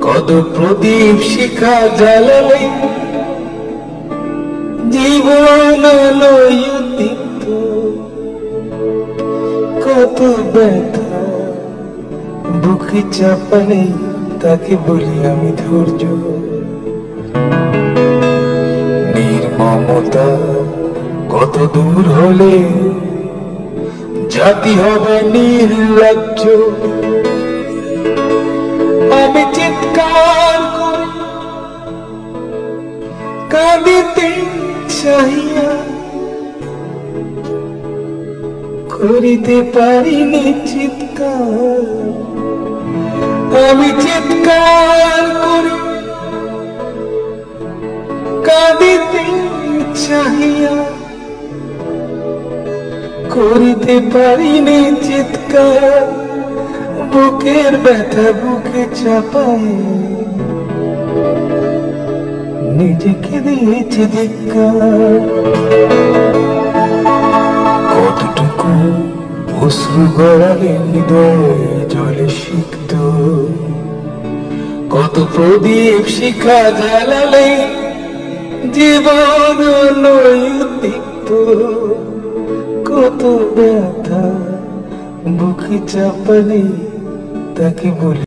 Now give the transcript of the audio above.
কত প্রদীপ শিখা জ্বালালে জীবন আলোয় দীপ্ত, কত ব্যথা বুকে চাপালে তাকে বলি আমি ধৈর্য। নির্মমতা কত দূর হলে জাতি হবে নির্লজ্জ। আমি চিৎকার করি কাঁদিতে চাহিয়া, করিতে পারিনি চিৎকার। আমি চিৎকার করি কাঁদিতে চাহিয়া, করিতে পারিনি চিৎকার। বুকের ব্যথা বুকে চাপায় নিজেকে দিয়েছি ধিক্কার। কতটুকু অশ্রু গড়ালে হৃদয় জলে সিক্ত, কত প্রদীপ শিখা জ্বালালে জীবন আলোয় দীপ্ত, কত ব্যথা বুকে চাপালে তাকে বলি